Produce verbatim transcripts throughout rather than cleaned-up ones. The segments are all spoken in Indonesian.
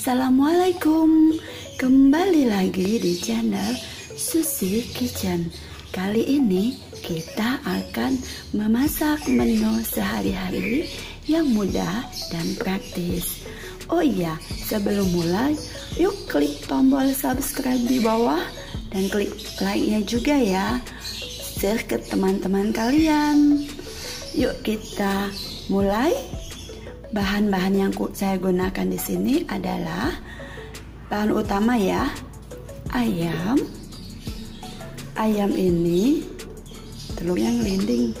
Assalamualaikum, kembali lagi di channel Susi Kitchen. Kali ini kita akan memasak menu sehari-hari yang mudah dan praktis. Oh iya, sebelum mulai, yuk klik tombol subscribe di bawah dan klik like-nya juga ya. Share ke teman-teman kalian. Yuk kita mulai. Bahan-bahan yang saya gunakan di sini adalah bahan utama ya, ayam. Ayam ini telurnya ngelinding.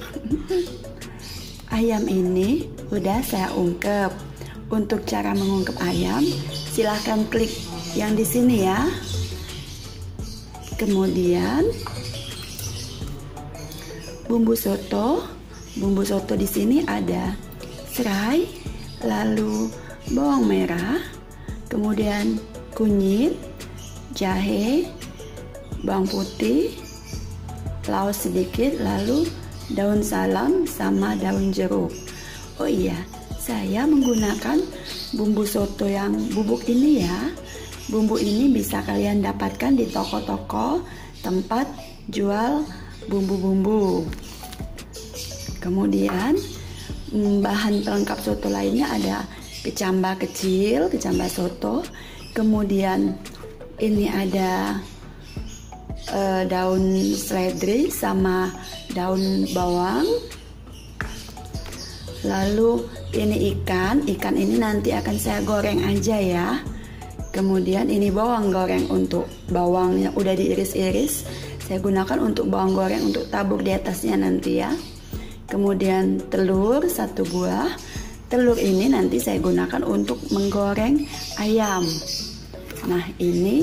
Ayam ini udah saya ungkep. Untuk cara mengungkep ayam, silahkan klik yang di sini ya. Kemudian bumbu soto. Bumbu soto di sini ada serai, lalu bawang merah, kemudian kunyit, jahe, bawang putih, laos sedikit, lalu daun salam sama daun jeruk. Oh iya, saya menggunakan bumbu soto yang bubuk ini ya. Bumbu ini bisa kalian dapatkan di toko-toko tempat jual bumbu-bumbu. Kemudian bahan pelengkap soto lainnya ada kecamba kecil, kecamba soto. Kemudian ini ada e, daun seledri sama daun bawang. Lalu ini ikan, ikan ini nanti akan saya goreng aja ya. Kemudian ini bawang goreng, untuk bawangnya udah diiris-iris. Saya gunakan untuk bawang goreng untuk tabur di atasnya nanti ya. Kemudian telur satu buah. Telur ini nanti saya gunakan untuk menggoreng ayam. Nah ini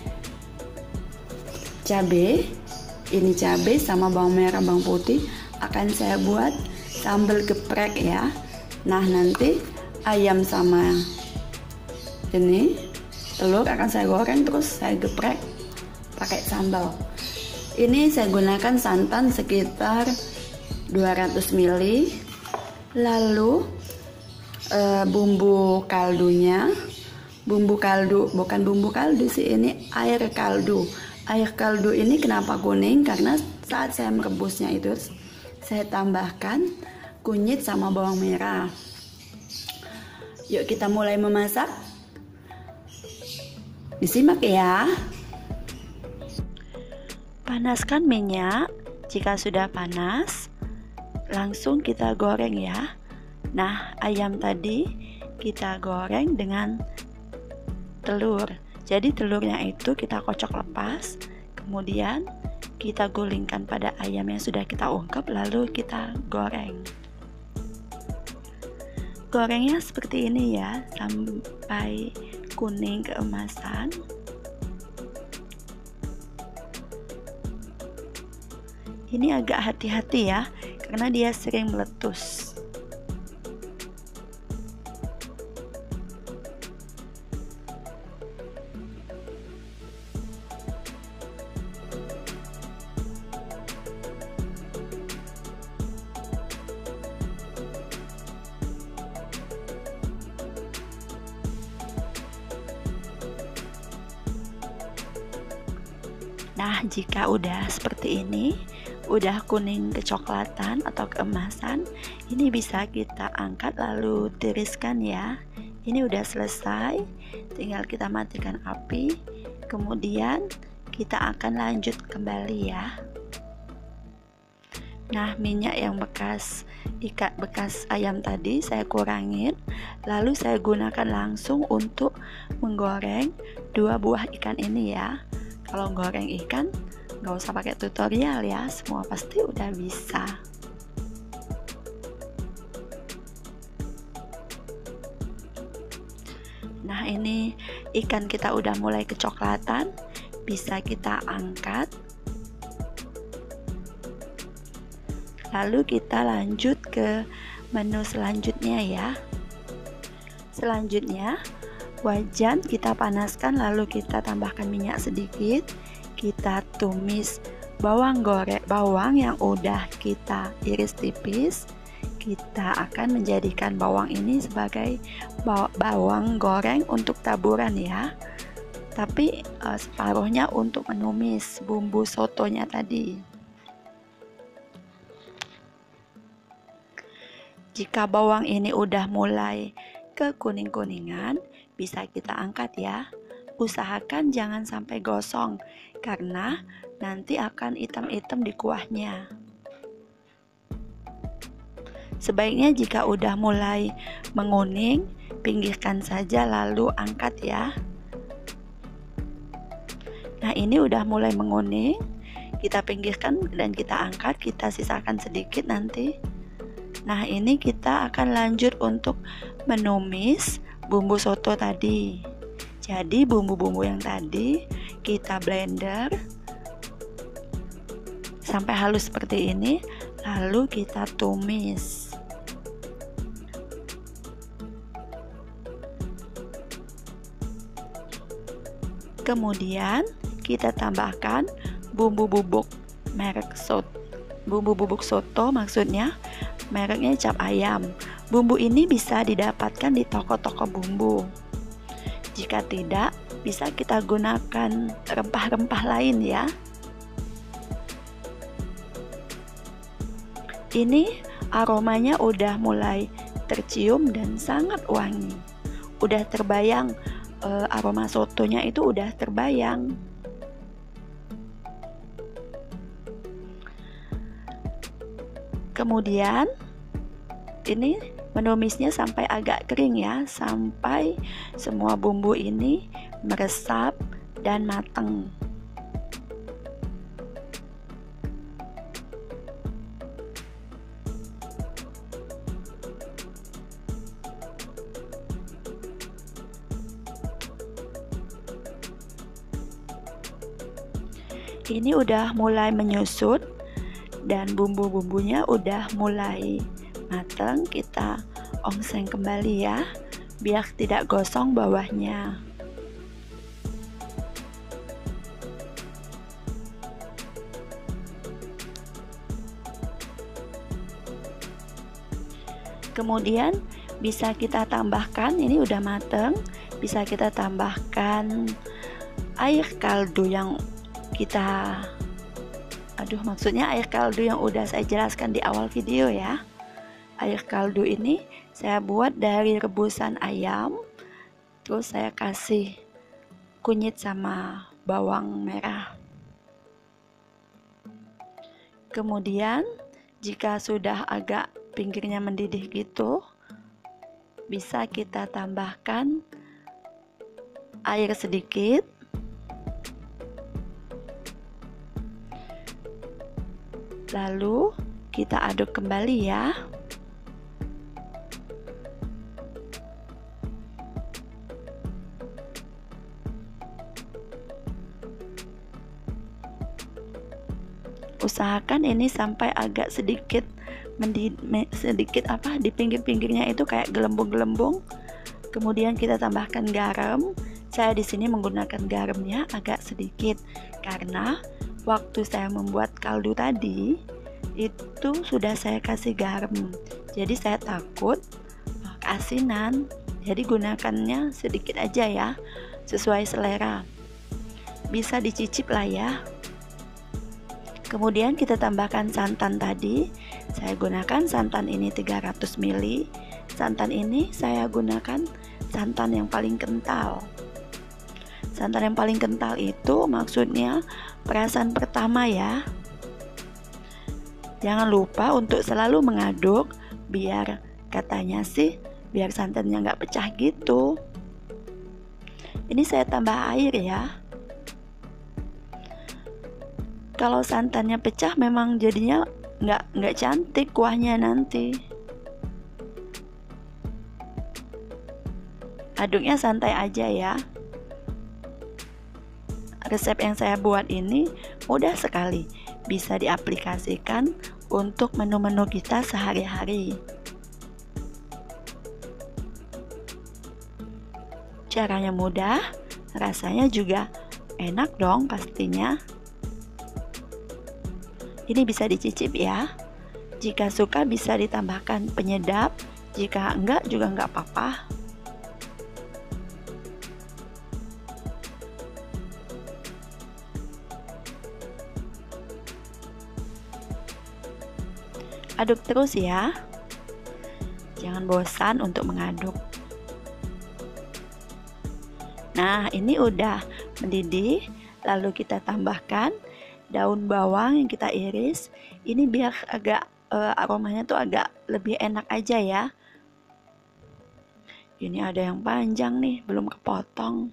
cabai. Ini cabai sama bawang merah, bawang putih akan saya buat sambal geprek ya. Nah nanti ayam sama ini telur akan saya goreng terus saya geprek pakai sambal. Ini saya gunakan santan sekitar dua ratus mililiter. Lalu e, bumbu kaldunya, bumbu kaldu, bukan bumbu kaldu sih, ini air kaldu. Air kaldu ini kenapa kuning? Karena saat saya merebusnya itu saya tambahkan kunyit sama bawang merah. Yuk kita mulai memasak. Disimak ya. Panaskan minyak. Jika sudah panas, langsung kita goreng ya. Nah, ayam tadi kita goreng dengan telur. Jadi telurnya itu kita kocok lepas, kemudian kita gulingkan pada ayam yang sudah kita ungkep, lalu kita goreng. Gorengnya seperti ini ya, sampai kuning keemasan. Ini agak hati-hati ya, karena dia sering meletus. Nah, jika udah seperti ini, udah kuning kecoklatan atau keemasan, ini bisa kita angkat lalu tiriskan ya. Ini udah selesai, tinggal kita matikan api. Kemudian kita akan lanjut kembali ya. Nah, minyak yang bekas ikat bekas ayam tadi saya kurangin, lalu saya gunakan langsung untuk menggoreng dua buah ikan ini ya. Kalau goreng ikan nggak usah pakai tutorial ya, semua pasti udah bisa. Nah ini ikan kita udah mulai kecoklatan, bisa kita angkat. Lalu kita lanjut ke menu selanjutnya ya. Selanjutnya wajan kita panaskan, lalu kita tambahkan minyak sedikit. Kita tumis bawang goreng, bawang yang udah kita iris tipis. kita akan menjadikan bawang ini sebagai bawang goreng untuk taburan ya. Tapi uh, separuhnya untuk menumis bumbu sotonya tadi. Jika bawang ini udah mulai kekuning-kuningan, bisa kita angkat ya. Usahakan jangan sampai gosong, karena nanti akan hitam-hitam di kuahnya. Sebaiknya jika udah mulai menguning, pinggirkan saja lalu angkat ya. Nah, ini udah mulai menguning, kita pinggirkan dan kita angkat, kita sisakan sedikit nanti. Nah, ini kita akan lanjut untuk menumis bumbu soto tadi. Jadi bumbu-bumbu yang tadi kita blender sampai halus seperti ini, lalu kita tumis. Kemudian kita tambahkan bumbu bubuk merek soto, bumbu bubuk soto maksudnya, mereknya Cap Ayam. Bumbu ini bisa didapatkan di toko-toko bumbu. Jika tidak, bisa kita gunakan rempah-rempah lain ya. Ini aromanya udah mulai tercium dan sangat wangi. Udah terbayang, e, aroma sotonya itu udah terbayang. Kemudian ini menumisnya sampai agak kering ya, sampai semua bumbu ini meresap dan matang. Ini udah mulai menyusut dan bumbu-bumbunya udah mulai matang. Kita ongseng kembali ya, biar tidak gosong bawahnya. Kemudian bisa kita tambahkan, ini udah matang, bisa kita tambahkan air kaldu yang kita aduh maksudnya air kaldu yang udah saya jelaskan di awal video ya. Air kaldu ini saya buat dari rebusan ayam, terus saya kasih kunyit sama bawang merah. Kemudian jika sudah agak pinggirnya mendidih gitu, bisa kita tambahkan air sedikit. Lalu kita aduk kembali ya. Usahakan ini sampai agak sedikit mendidih, sedikit apa di pinggir-pinggirnya itu kayak gelembung-gelembung. Kemudian kita tambahkan garam. Saya di sini menggunakan garamnya agak sedikit karena waktu saya membuat kaldu tadi itu sudah saya kasih garam, jadi saya takut keasinan, jadi gunakannya sedikit aja ya, sesuai selera, bisa dicicip lah ya. Kemudian kita tambahkan santan tadi, saya gunakan santan ini tiga ratus mililiter. Santan ini saya gunakan santan yang paling kental. Santan yang paling kental itu maksudnya perasan pertama ya. Jangan lupa untuk selalu mengaduk, biar katanya sih biar santannya nggak pecah gitu. Ini saya tambah air ya. Kalau santannya pecah memang jadinya nggak nggak cantik kuahnya nanti. Aduknya santai aja ya. Resep yang saya buat ini mudah sekali, bisa diaplikasikan untuk menu-menu kita sehari-hari. Caranya mudah, rasanya juga enak dong pastinya. Ini bisa dicicip ya. Jika suka bisa ditambahkan penyedap, jika enggak juga enggak apa-apa. Aduk terus ya. Jangan bosan untuk mengaduk. Nah, ini udah mendidih. Lalu kita tambahkan daun bawang yang kita iris. Ini biar agak uh, aromanya tuh agak lebih enak aja ya. Ini ada yang panjang nih, belum kepotong.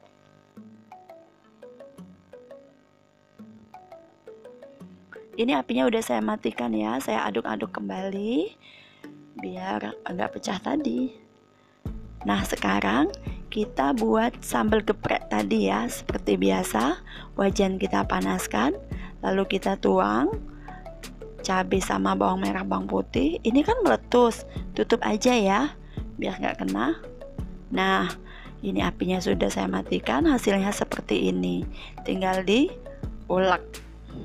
Ini apinya udah saya matikan ya. Saya aduk-aduk kembali biar agak pecah tadi. Nah, sekarang kita buat sambal geprek tadi ya. Seperti biasa, wajan kita panaskan, lalu kita tuang cabai sama bawang merah, bawang putih. Ini kan meletus, tutup aja ya biar nggak kena. Nah, ini apinya sudah saya matikan. Hasilnya seperti ini, tinggal diulek.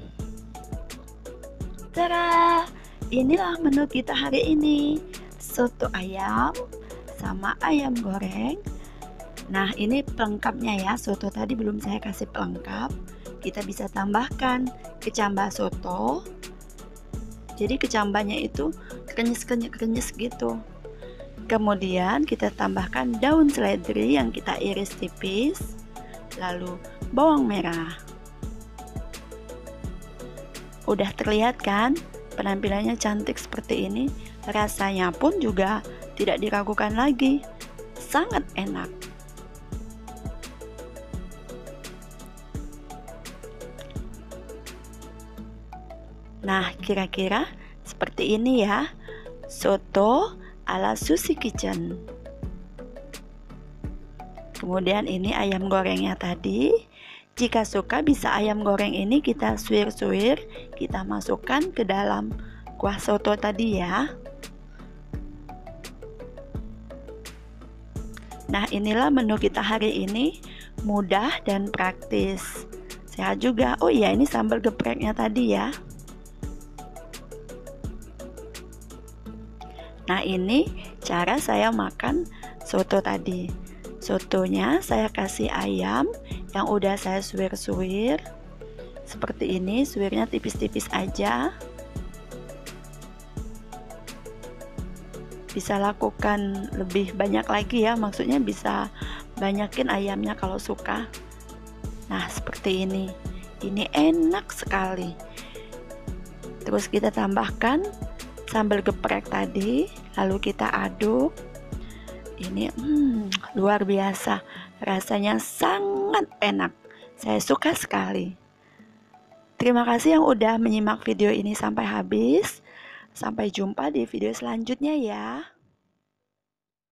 Tada, inilah menu kita hari ini, soto ayam sama ayam goreng. Nah, ini pelengkapnya ya. Soto tadi belum saya kasih pelengkap. Kita bisa tambahkan kecambah soto. Jadi kecambahnya itu krenyes-krenyes gitu. Kemudian kita tambahkan daun seledri yang kita iris tipis, lalu bawang merah. Udah terlihat kan penampilannya cantik seperti ini. Rasanya pun juga tidak diragukan lagi, sangat enak. Nah, kira-kira seperti ini ya, soto ala Susi Kitchen. Kemudian ini ayam gorengnya tadi. Jika suka bisa ayam goreng ini kita suwir-suwir, kita masukkan ke dalam kuah soto tadi ya. Nah, inilah menu kita hari ini, mudah dan praktis. Sehat juga. Oh iya, ini sambal gepreknya tadi ya. Nah, ini cara saya makan soto tadi. Sotonya saya kasih ayam yang udah saya suwir-suwir. Seperti ini, suwirnya tipis-tipis aja. Bisa lakukan lebih banyak lagi ya, maksudnya bisa banyakin ayamnya kalau suka. Nah, seperti ini. Ini enak sekali. Terus kita tambahkan sambal geprek tadi, lalu kita aduk. Ini hmm, luar biasa, rasanya sangat enak. Saya suka sekali. Terima kasih yang udah menyimak video ini sampai habis. Sampai jumpa di video selanjutnya ya.